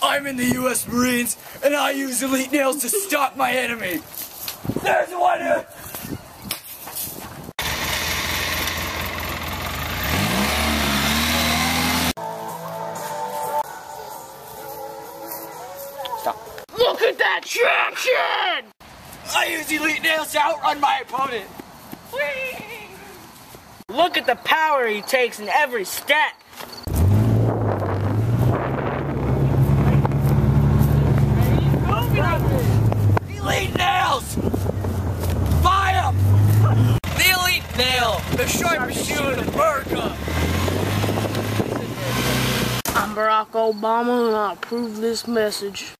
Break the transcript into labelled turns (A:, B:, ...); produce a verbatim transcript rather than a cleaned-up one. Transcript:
A: I'm in the U S Marines, and I use elite nails to stalk my enemy. There's one here! Stop. Look at that traction! I use elite nails to outrun my opponent. Whee! Look at the power he takes in every step. Elite nails! Buy them! The elite nail, the sharpest shoe in America.
B: I'm Barack Obama and I approve this message.